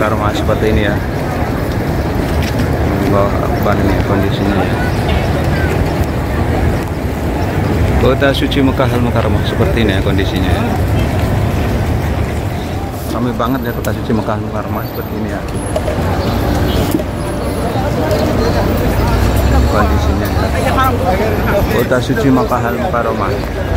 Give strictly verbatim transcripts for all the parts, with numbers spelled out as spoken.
Mukarramah seperti ini ya. Allahu Akbar, ini kondisinya ya. Kota suci Mekah Al Mukarramah seperti ini ya kondisinya ya. Ramai banget ya kota suci Mekah Al Mukarramah seperti ini ya. Kondisinya ya. Kota suci Mekah Al Mukarramah.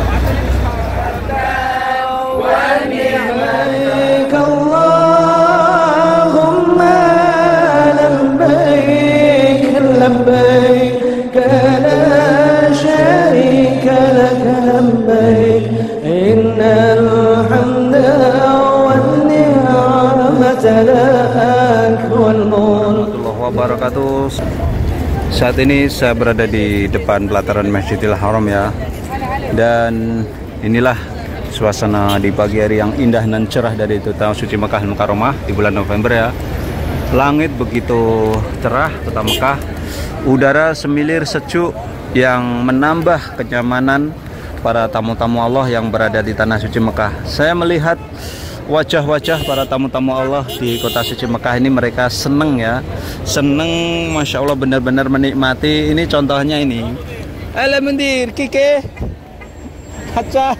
Warahmatullahi wabarakatuh. Saat ini saya berada di depan pelataran Masjidil Haram ya. Dan inilah suasana di pagi hari yang indah dan cerah dari itu Tanah Suci Mekah Al Mukarramah di bulan November ya. Langit begitu cerah kota Mekah. Udara semilir sejuk yang menambah kenyamanan para tamu-tamu Allah yang berada di Tanah Suci Mekah. Saya melihat wajah-wajah para tamu-tamu Allah di kota suci Mekah ini, mereka seneng ya, seneng, masya Allah, benar-benar menikmati. Ini contohnya ini, Alhamdulillah, Kike, Haca,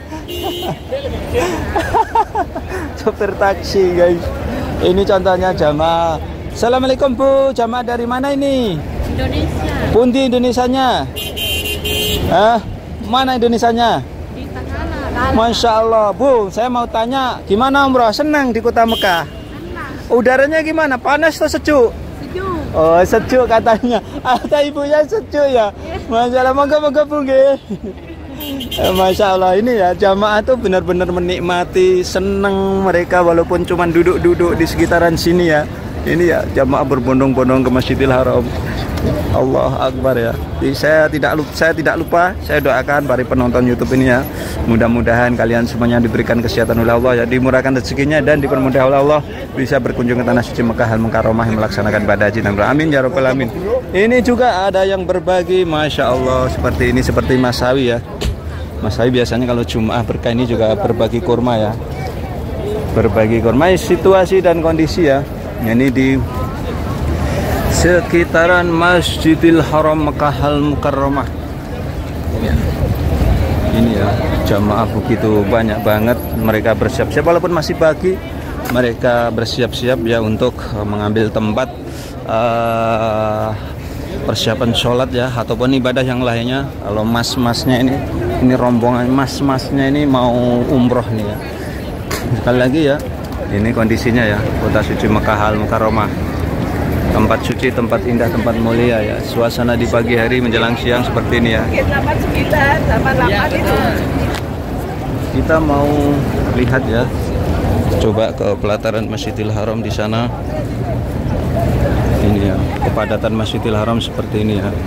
sopir taksi guys. Ini contohnya jamaah. Assalamualaikum Bu, jamaah dari mana ini? Indonesia. Pundi Indonesianya? Ah, mana Indonesianya? Masya Allah Bu, saya mau tanya, gimana umroh? Senang di kota Mekah? Senang. Udaranya gimana? Panas atau sejuk? Sejuk. Oh sejuk katanya. Ada ibunya sejuk ya. Masya Allah, moga-moga Bu nggih. Masya Allah, ini ya jamaah tuh benar-benar menikmati, senang mereka walaupun cuma duduk-duduk di sekitaran sini ya. Ini ya jamaah berbondong-bondong ke Masjidil Haram. Allah Akbar ya. Jadi saya tidak lupa, saya tidak lupa, saya doakan para penonton YouTube ini ya. Mudah-mudahan kalian semuanya diberikan kesehatan oleh Allah ya, dimurahkan rezekinya dan dipermudah oleh Allah, bisa berkunjung ke Tanah Suci Mekah Al Mukarramah yang melaksanakan ibadah haji dan umrah. Amin ya rabbal alamin. Ini juga ada yang berbagi, masya Allah, seperti ini, seperti Mas Sawi ya. Mas Sawi biasanya kalau Jumat berkah ini juga berbagi kurma ya. Berbagi kurma, situasi dan kondisi ya. Ini di sekitaran Masjidil Haram Mekah Al Mukarramah ya. Ini ya jamaah begitu banyak banget, mereka bersiap-siap walaupun masih pagi, mereka bersiap-siap ya untuk mengambil tempat uh, persiapan sholat ya ataupun ibadah yang lainnya. Kalau mas-masnya ini, ini rombongan mas-masnya ini mau umroh nih ya. Sekali lagi ya, ini kondisinya ya kota suci Mekah Al Mukarramah. Tempat suci, tempat indah, tempat mulia ya. Suasana di pagi hari menjelang siang seperti ini ya. delapan sembilan, delapan delapan itu. Kita mau lihat ya. Coba ke pelataran Masjidil Haram di sana. Ini ya, kepadatan Masjidil Haram seperti ini ya.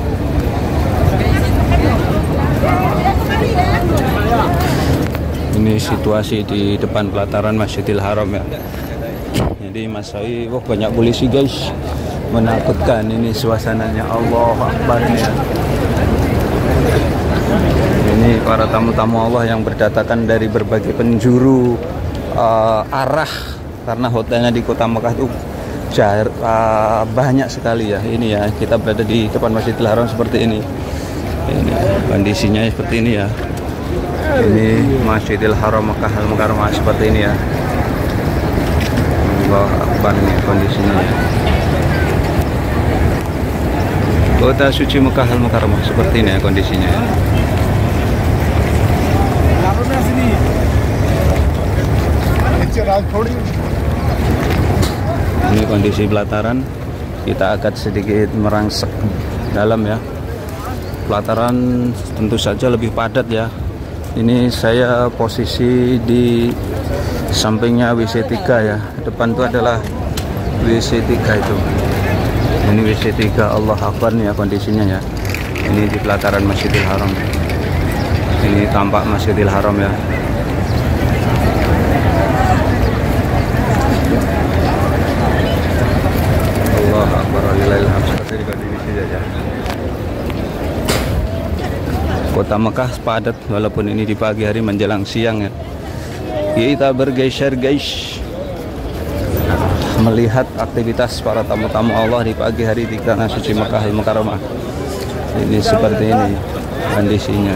Ini situasi di depan pelataran Masjidil Haram ya. Jadi Mas Sawi, wah banyak polisi guys. Menakutkan ini suasananya. Allah Akbar ya. Ini para tamu-tamu Allah yang berdatangan dari berbagai penjuru uh, arah, karena hotelnya di kota Mekah itu jar, uh, banyak sekali ya. Ini ya, kita berada di depan Masjidil Haram seperti ini. Ini kondisinya seperti ini ya. Ini Masjidil Haram Mekah Al Mukarramah seperti ini ya. Allah Akbar, ini kondisinya ya. Kota suci Mekah Al Mukarramah seperti ini ya kondisinya ya. Ini kondisi pelataran. Kita akan sedikit merangsek dalam ya. Pelataran tentu saja lebih padat ya. Ini saya posisi di sampingnya W C tiga ya. Depan itu adalah W C tiga itu. Ini W C tiga. Allah Akbar nih ya kondisinya ya. Ini di pelataran Masjidil Haram. Ini tampak Masjidil Haram ya. Allah Akbar, walillahilhamd. Seperti di kondisi saja. Kota Mekah padat walaupun ini di pagi hari menjelang siang ya. Kita bergeser guys. melihat aktivitas para tamu-tamu Allah di pagi hari di Tanah Suci Mekah Al-Mukarramah. Ini seperti ini kondisinya.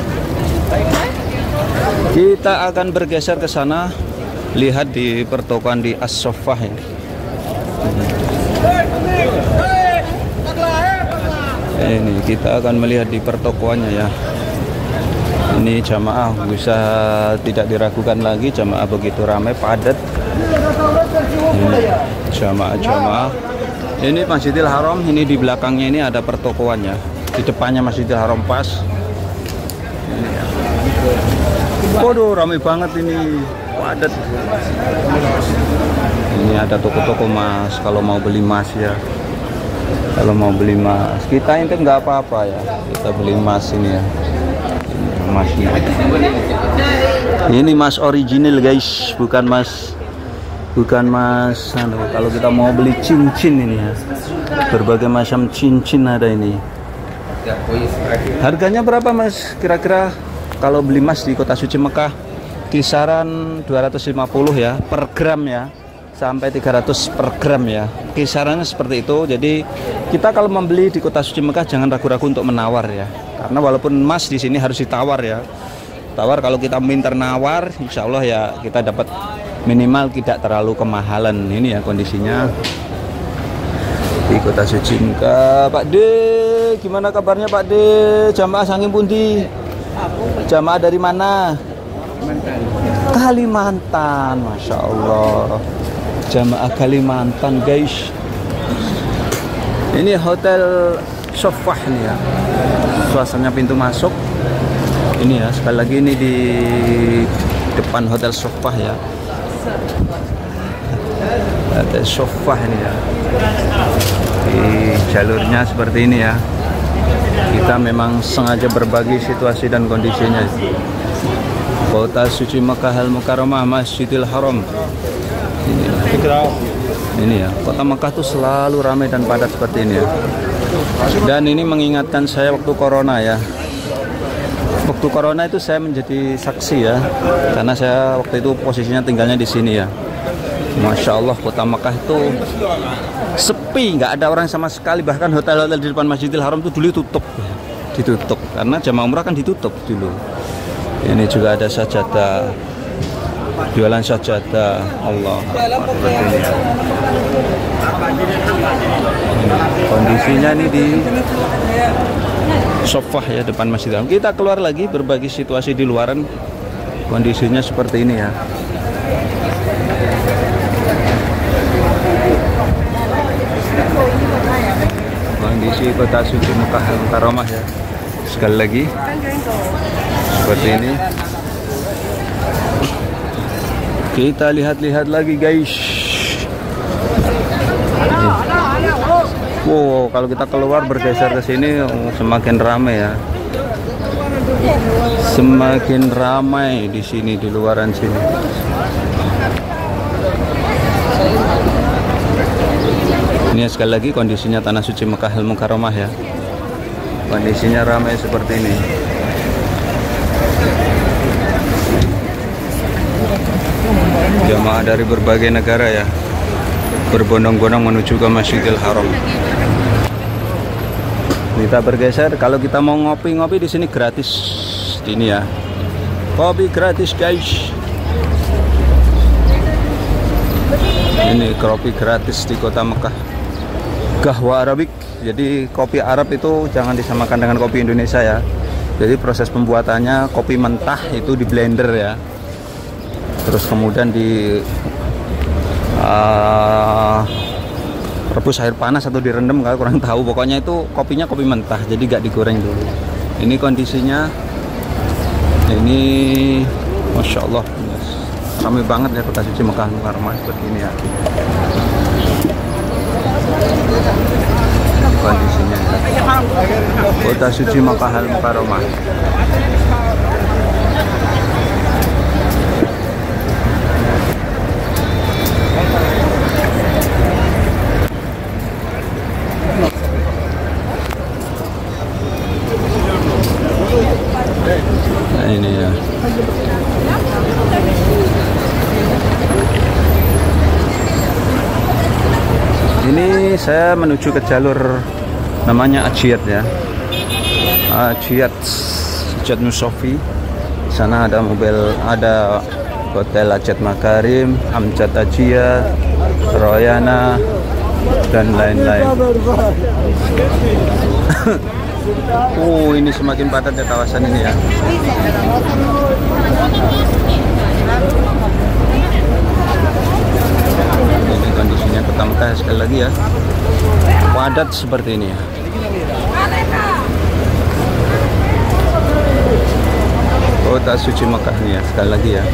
Kita akan bergeser ke sana, lihat di pertokoan di As-Soffah ya. Ini kita akan melihat di pertokoannya ya. Ini jamaah bisa tidak diragukan lagi, jamaah begitu ramai padat. Ini jamaah-jamaah. Ini Masjidil Haram, ini di belakangnya ini ada pertokoannya. Di depannya Masjidil Haram pas. Ini ya. Waduh, ramai banget ini, padat. Ini ada toko-toko emas kalau mau beli emas ya. Kalau mau beli emas, kita ini nggak apa-apa ya. Kita beli emas ini ya. Emasnya. Ini emas original guys, bukan emas, bukan emas. Anu, kalau kita mau beli cincin ini ya, berbagai macam cincin ada ini. Harganya berapa mas? Kira-kira kalau beli emas di Kota Suci Mekah kisaran dua ratus lima puluh ya per gram ya, sampai tiga ratus per gram ya, kisarannya seperti itu. Jadi kita kalau membeli di Kota Suci Mekah jangan ragu-ragu untuk menawar ya, karena walaupun emas di sini harus ditawar ya. Tawar kalau kita minta nawar, insya Allah ya kita dapat minimal tidak terlalu kemahalan. Ini ya kondisinya di Kota Suci Mekah. Pak D, gimana kabarnya Pak D? Jamaah saking pundi? Jamaah dari mana? Kalimantan, masya Allah. Jamaah Kalimantan guys. Ini Hotel Soffah nih ya, suasananya pintu masuk. Ini ya, sekali lagi ini di depan Hotel Soffah ya. Hotel Soffah ini ya. Di jalurnya seperti ini ya. Kita memang sengaja berbagi situasi dan kondisinya. Kota Suci Mekah Al-Mukarramah, Masjidil Haram. Ini ya. Ini ya, Kota Mekah tuh selalu ramai dan padat seperti ini ya. Dan ini mengingatkan saya waktu corona ya. Waktu corona itu saya menjadi saksi ya, karena saya waktu itu posisinya tinggalnya di sini ya. Masya Allah, Kota Mekah itu sepi, nggak ada orang sama sekali. Bahkan hotel-hotel di depan Masjidil Haram itu dulu tutup, ditutup karena jamaah umrah kan ditutup dulu. Ini juga ada sajadah, jualan sajadah Allah. Ini. Kondisinya ini di Soffah ya, depan Masjidil Haram. Kita keluar lagi berbagi situasi di luaran. Kondisinya seperti ini ya. Kondisi Kota Suci Mekah Al-Mukarramah ya. Sekali lagi seperti ini. Kita lihat-lihat lagi guys. Wow, kalau kita keluar bergeser ke sini oh, semakin ramai ya. Semakin ramai di sini, di luaran sini. Ini sekali lagi kondisinya Tanah Suci Mekah Al-Mukarramah ya. Kondisinya ramai seperti ini. Jamaah dari berbagai negara ya, berbondong-bondong menuju ke Masjidil Haram. Kita bergeser, kalau kita mau ngopi-ngopi di sini gratis. Ini ya, kopi gratis guys. Ini kopi gratis di Kota Mekah. Gahwa Arabik. Jadi kopi Arab itu jangan disamakan dengan kopi Indonesia ya. Jadi proses pembuatannya kopi mentah itu di blender ya. Terus kemudian di uh, rebus air panas atau direndam, kalau kurang tahu. Pokoknya itu kopinya kopi mentah, jadi gak digoreng dulu. Ini kondisinya. Ini Masya Allah, ramai banget ya Kota Suci Mekah Al-Mukarramah seperti ini ya. Kondisinya ya. Kota Suci Mekah Al-Mukarramah. Nah, ini ya. Ini saya menuju ke jalur namanya Ajiat ya. Ajiat, Ajiat Musofi. Sana ada mobil, ada Hotel Ajiat Makarim, Amjad Ajiat, Royana, dan lain-lain. Oh, ini semakin padat ya kawasan ini ya. Ini kondisinya Kota sekali lagi ya. Padat seperti ini ya. Kota suci Mekah nih ya, sekali lagi ya.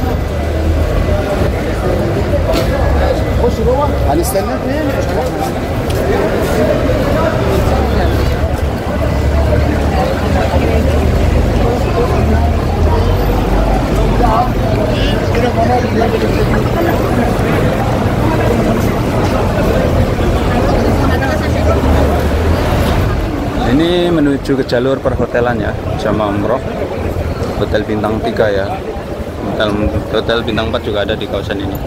Ini menuju ke jalur perhotelan ya, Jamaah Umroh, Hotel Bintang tiga ya. Hotel, Hotel Bintang empat juga ada di kawasan ini.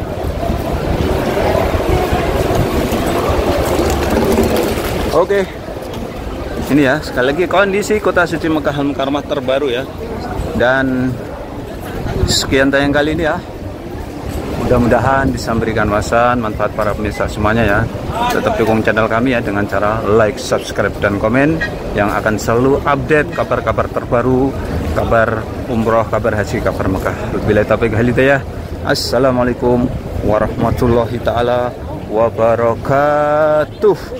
Oke, ini ya sekali lagi kondisi Kota Suci Mekah Al Mukarramah terbaru ya. Dan sekian tayang kali ini ya. Mudah-mudahan bisa memberikan wawasan, manfaat para pemirsa semuanya ya. Tetap dukung channel kami ya dengan cara like, subscribe, dan komen yang akan selalu update kabar-kabar terbaru, kabar umroh, kabar haji, kabar Mekah. Wabillahi taufiq wal hidayah. Assalamualaikum warahmatullahi taala wabarakatuh.